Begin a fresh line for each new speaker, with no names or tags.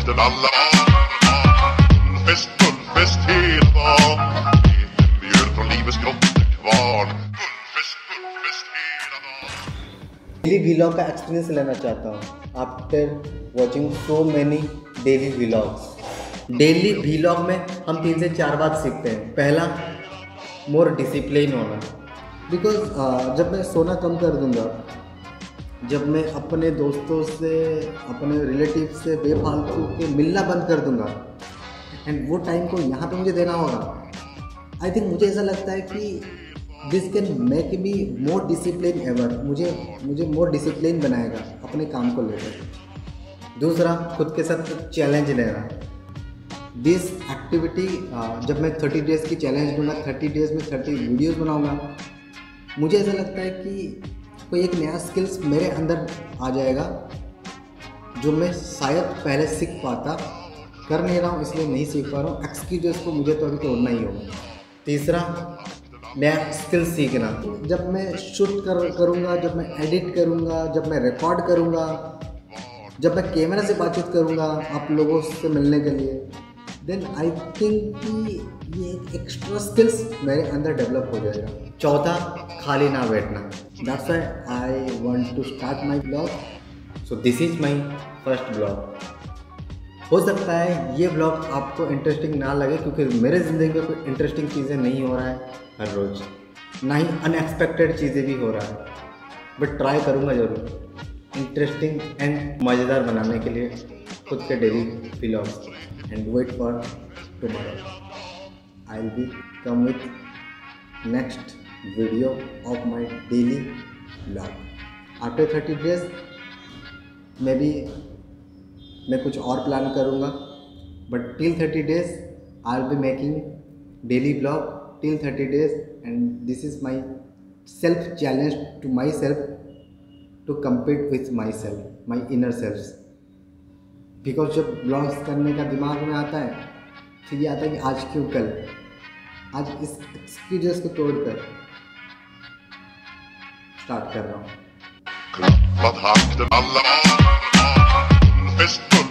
Akten alla Bullfest hela dagen. Mjöl från livets grottekvarn. Bullfest hela dagen.
Daily vlog का experience लेना चाहता हूँ after watching so many daily vlogs. Daily vlog में हम 3 से 4 बात सीखते हैं। पहला, मोर डिसिप्लिन होना, बिकॉज जब मैं सोना कम कर दूंगा, जब मैं अपने दोस्तों से, अपने रिलेटिव से बेफालतू के मिलना बंद कर दूंगा एंड वो टाइम को यहाँ पे मुझे देना होगा। आई थिंक मुझे ऐसा लगता है कि this can make me more discipline ever. मुझे मोर डिसिप्लिन बनाएगा अपने काम को लेकर। दूसरा, खुद के साथ चैलेंज लेना। दिस एक्टिविटी जब मैं 30 डेज़ की चैलेंज दूंगा, 30 डेज़ में 30 वीडियोस बनाऊंगा, मुझे ऐसा लगता है कि कोई एक नया स्किल्स मेरे अंदर आ जाएगा जो मैं शायद पहले सीख पाता, कर नहीं रहा हूँ इसलिए नहीं सीख पा रहा हूँ। एक्सक्यूजेस को मुझे तो अभी तोड़ना ही होगा। तीसरा, नया स्किल सीखना। जब मैं शूट करूँगा, जब मैं एडिट करूँगा, जब मैं रिकॉर्ड करूँगा, जब मैं कैमरा से बातचीत करूँगा आप लोगों से मिलने के लिए, देन आई थिंक कि ये एक एक्स्ट्रा स्किल्स मेरे अंदर डेवलप हो जाएगा। चौथा, खाली ना बैठना। That's why I want to start my blog. So this is my first blog. हो सकता है ये ब्लॉग आपको इंटरेस्टिंग ना लगे क्योंकि मेरे ज़िंदगी में कोई इंटरेस्टिंग चीज़ें नहीं हो रहा है हर रोज़, ना ही अनएक्सपेक्टेड चीज़ें भी हो रहा है, बट ट्राई करूँगा ज़रूर इंटरेस्टिंग एंड मज़ेदार बनाने के लिए खुद के daily vlogs. And wait for tomorrow, I will be come with next video of my daily vlog. After 30 days maybe मैं कुछ और प्लान करूँगा, but till 30 days I will be making daily blog till 30 days and this is my self challenge to my self to compete with my self, my inner self. Because जब blogs करने का दिमाग में आता है फिर ये आता है कि आज क्यों कल, आज इस एक्सक्यूजेस को तोड़कर स्टार्ट कर रहा हूँ।
Klappat hakten alla Bullfest